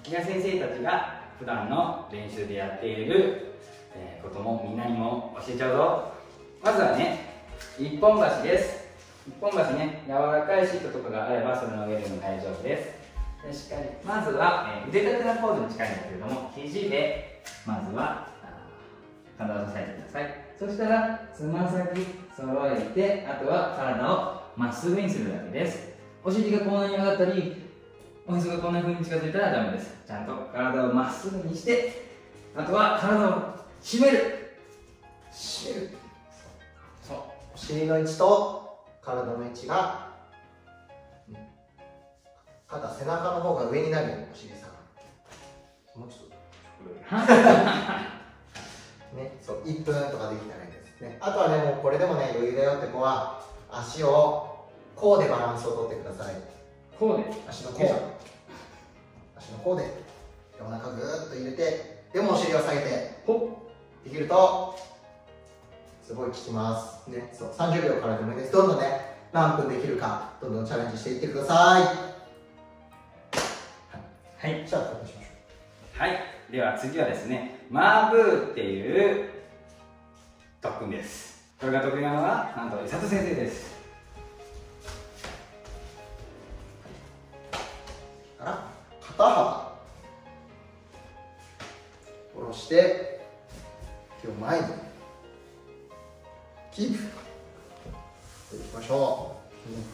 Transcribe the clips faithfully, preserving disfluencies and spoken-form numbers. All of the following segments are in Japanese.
比嘉先生たちが普段の練習でやっていることもみんなにも教えちゃうぞ。まずはね、一本橋です。一本橋ね、柔らかいシートとかがあればそれの上でも大丈夫です。でしっかりまずは、えー、腕立てのポーズに近いんだけれども、肘でまずは体を支えてください。そしたらつま先揃えて、あとは体をまっすぐにするだけです。お尻がこんなに上がったり、おへそがこんな風に近づいたらダメです。ちゃんと体をまっすぐにして、あとは体を締める締める。そう、お尻の位置と体の位置が、うん、肩、背中の方が上になるようにお尻下がる。もうちょっとね、そう、いっぷんとかできたらいいですね。あとはね、もうこれでもね、余裕だよって子は足をこうでバランスをとってください。 こうで足の甲、足の甲でお腹ぐーっと入れて、でもお尻を下げてできるとすごい効きますね。そう、さんじゅうびょうからでもいいです。どんどんね、何分できるかどんどんチャレンジしていってください。 はい、 じゃあこれにしましょう。はい、では次はですね、マーブーっていう特訓です。これが得意なのはなんと伊里先生です。 から肩幅下ろして手を前にキープいきましょう、うん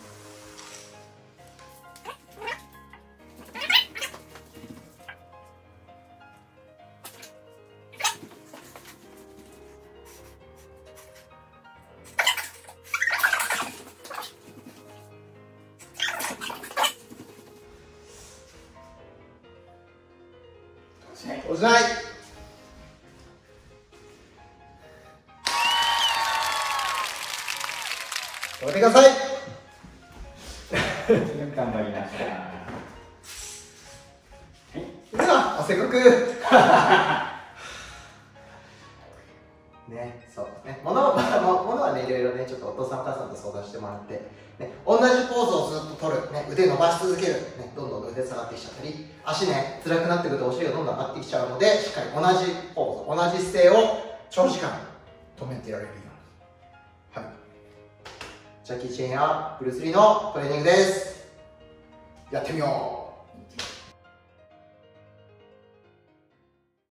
おしまい。止めてください。 頑張りました。はい。 では汗かく。ね、そうね。ものはものはね、いろいろね、ちょっとお父さんお母さんと相談してもらって、ね、同じポーズをずっと取る、ね、腕伸ばし続ける、ね、どんどん腕下がってきちゃったり、足ね、辛くなってくるとお尻がどんどん上がってきちゃうので、しっかり同じポーズ、同じ姿勢を長時間止めてられるように。はい。ジャッキー・チェンやブルース・リーのトレーニングです。やってみよう。